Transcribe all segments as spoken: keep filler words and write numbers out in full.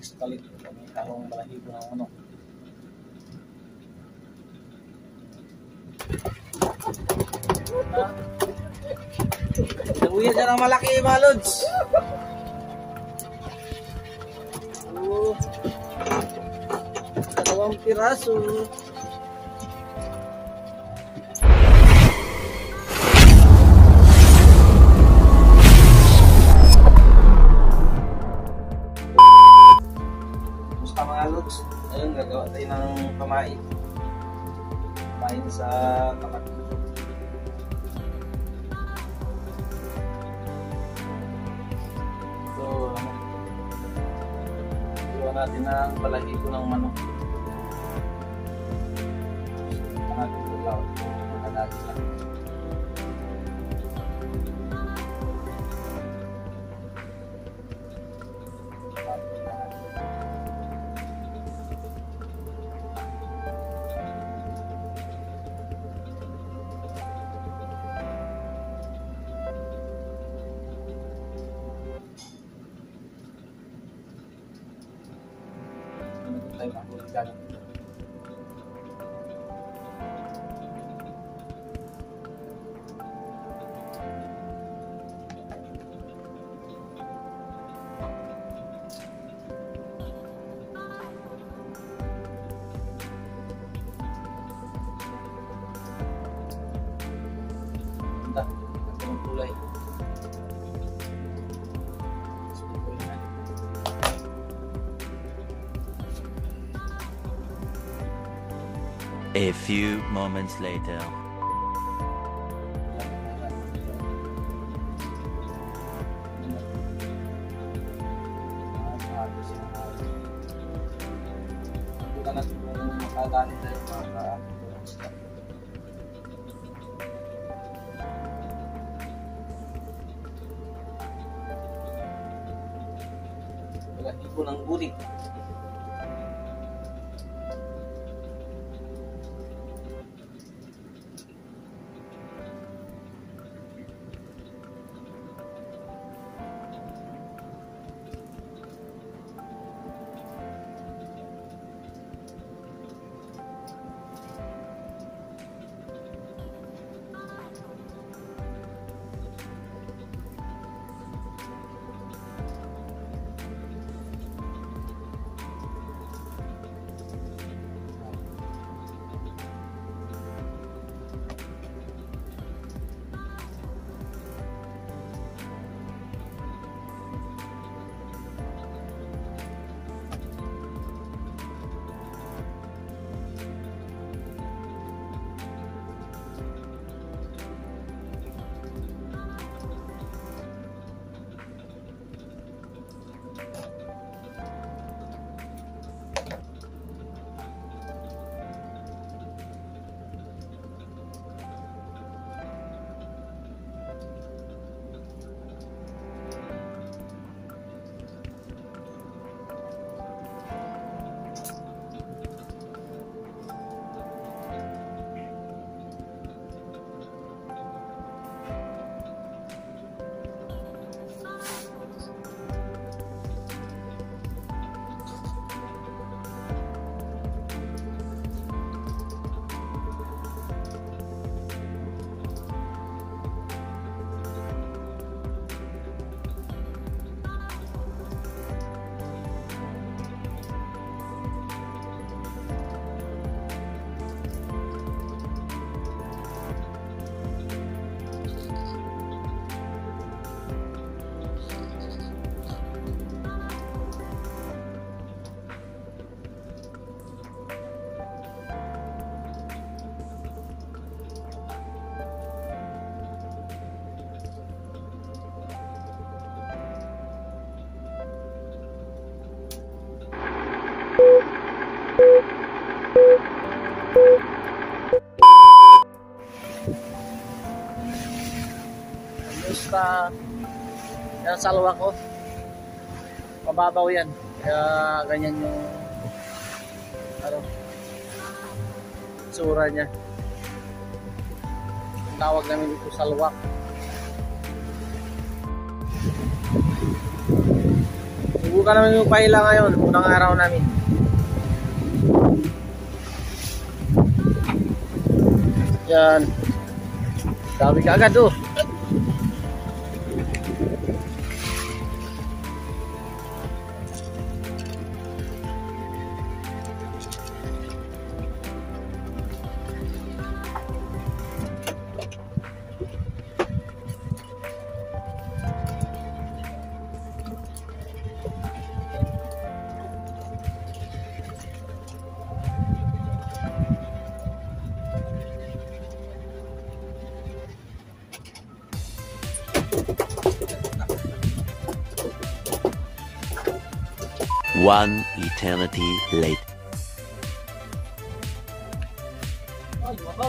sa kalit. May halong balahibo ng manok. Nabuya dyan ang malaki mga lods. Oh, dalawang piraso. Gusto mga lods. Ayun, gagawa tayo ng pamain. Pamain sa tapat. Natin ang balahibo ng manok. Natin ito lang. Natin lang. Tayo makulit ganun. Ito, ito ang kulay. A few moments later. Kita natin kung makadali tayo mga isda. Balahibo ng burik. Basta yan sa luwa ko, mababaw yan, kaya ganyan yung ano, tsura niya. Tawag namin dito sa luwak. Subukan namin yung pahila ngayon, unang araw namin. Yan. Dami ka agad oh. One eternity later. Ay, mabaw.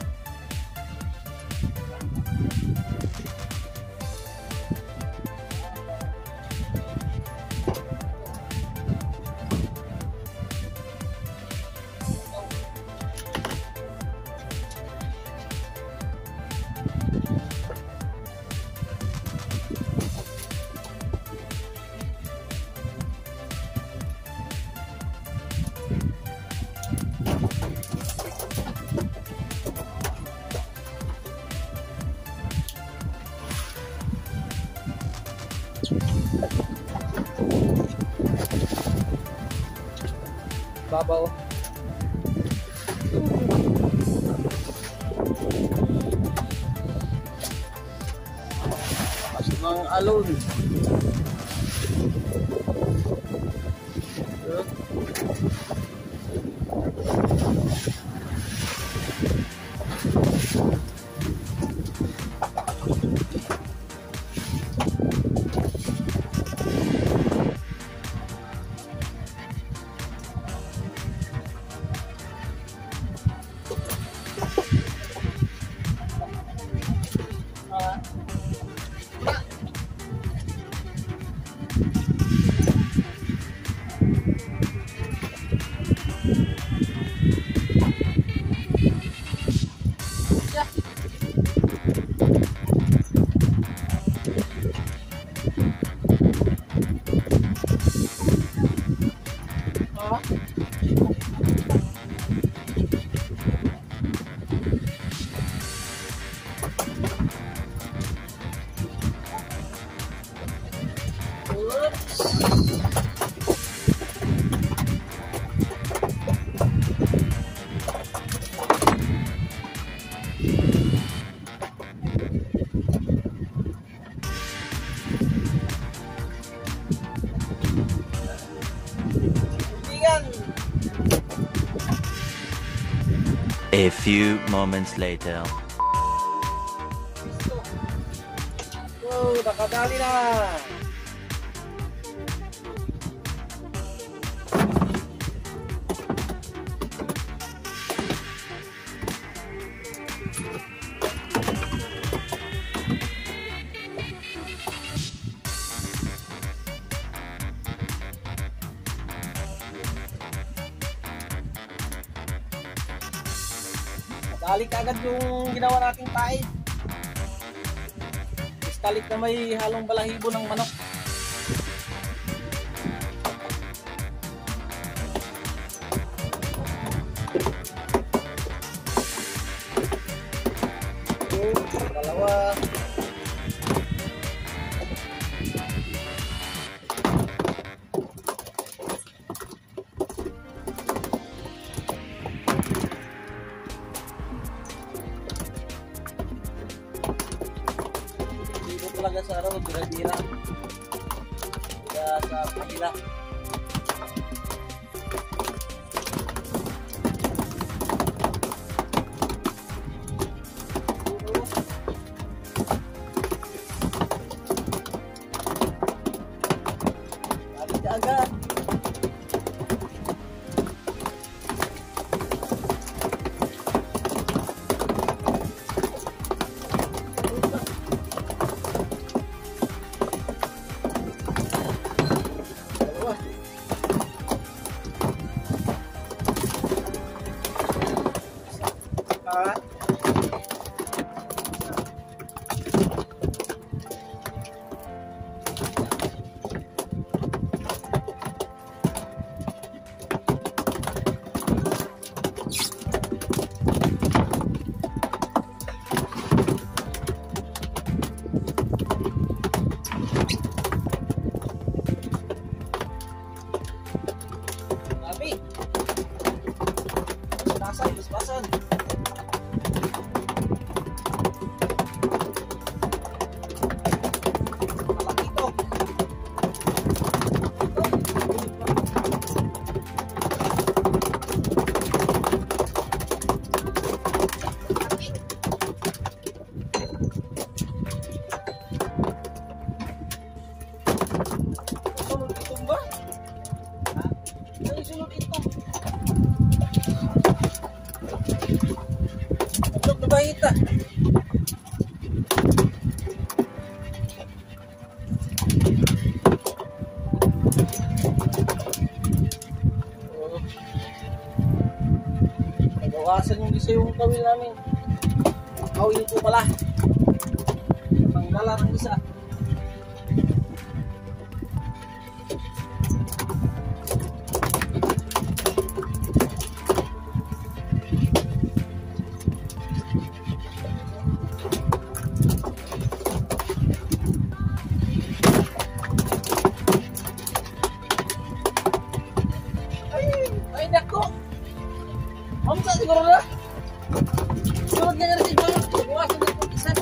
Babaw. Pas ng alon. A few moments later. Wow, nakadali na. Balik agad yung ginawa nating paid. Iskalik na may halong balahibo ng manok. Okay, dalawa. Talaga sa araw, dira-dira. Kaya sa pahila. Balik ka agad. Ah. isa yung kawil namin. Kawil ko pala. Tanggalan ang isa. Ay, nako! Mamsa siguro na! Sunod nga nga rin siguro. Bawasan na ito isa.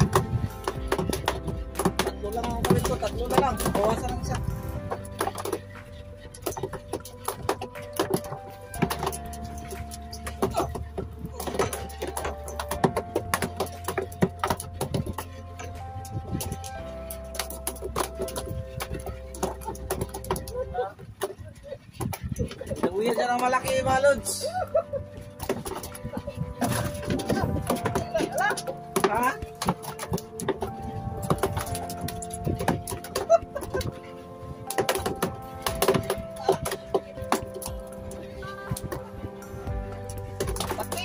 Tatlo lang ang kawit ko. Tatlo na lang. Bawasan ang isa. Naguya dyan ang malaki, mga lods. Ha? Pati.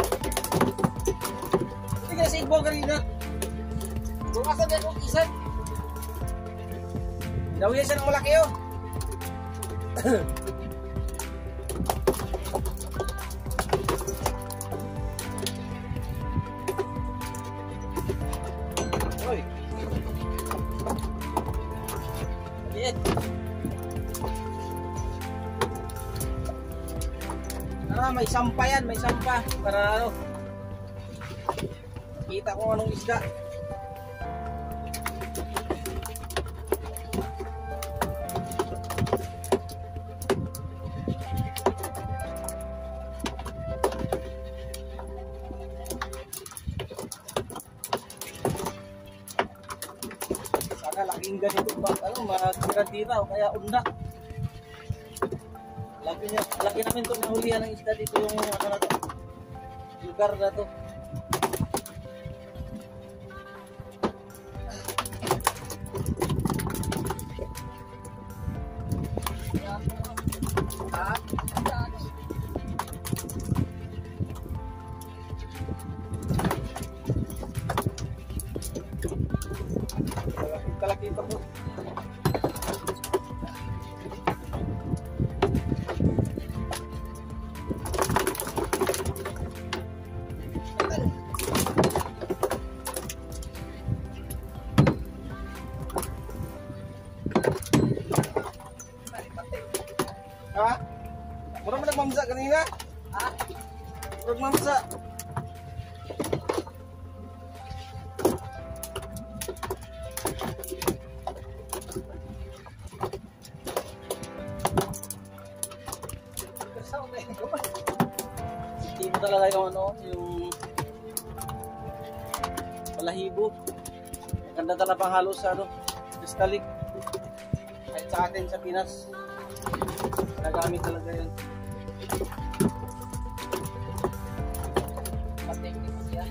Hindi ka sa ibo kanina. Bukasan din kung isa. Naguya siya ng malaki, oh. Oy. Liit. Ah, may sampa yan, may sampa. Para ano? Kita ko anong isda. Laking ganito ba? Ano, magkira o kaya unda. Lagi, niya, lagi namin ito nahulihan ng isda dito yung ano na to, lugar na to. Kalakita ko. Ha? Mura mo nagmamsa kanina? Ha? Mura nagmamsa. Hindi mo talaga yung ano, yung balahibo. Maganda talaga pang halos sa ano, kristalik. Kahit sa atin sa Pinas, nagamit talaga yan. Pateknik siya.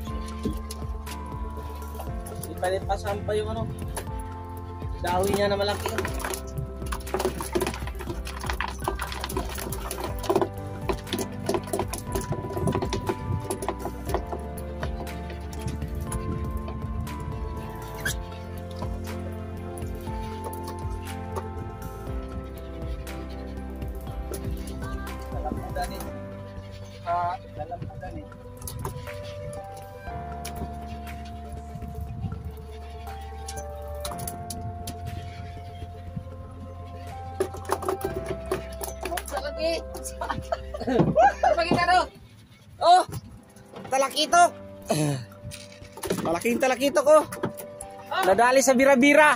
Ipalit pa sampa yung ano, dahon niya na malaki. Dalam ha, dalam nih. Masa lagi. Apa kita tuh? Oh, talakitok. Malaking talakitok oh. Nadali sa bira-bira.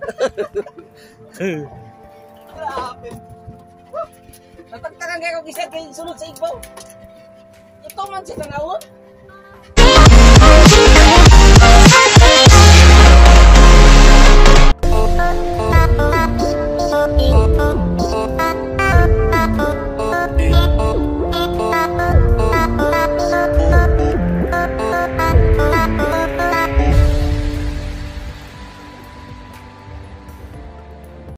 Grabe. Natagtagan kayo kung isa kayo sunod sa ibaw. Ito man sa tanawon.